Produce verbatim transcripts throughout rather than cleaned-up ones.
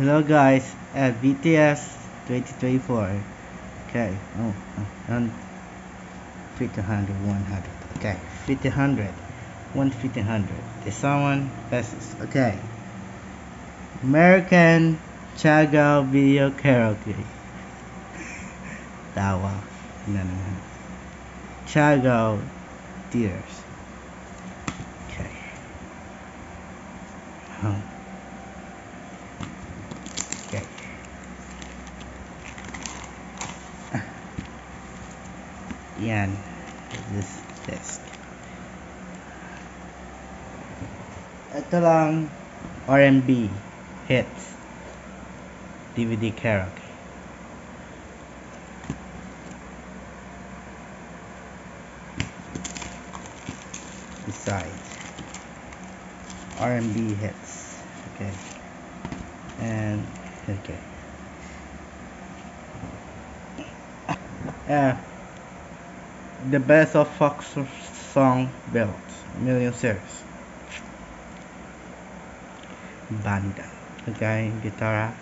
Hello guys, at B T S twenty twenty-four. Okay, oh, uh, on fifteen hundred, one hundred. Okay, fifteen hundred, one fifteen hundred. The someone pesos. Okay. American Chago Video Karaoke. Tawa. No, no, no. Chago Tears. Okay. Huh. Okay. Yan. This desk. Ito lang R and B hits D V D karaoke. Besides R and B hits. Okay. And okay. Uh, the best of Fox song built million series. Banda. Okay, gitara.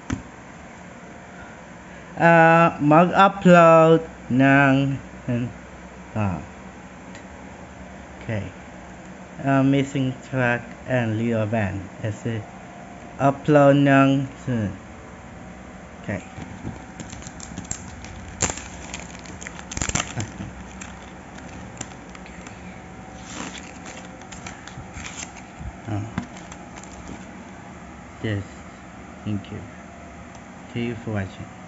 Uh, mag-upload ng uh, okay. Uh, missing track and Leo Van. Kasi upload ng okay. uh, yes, thank you. Thank you for watching.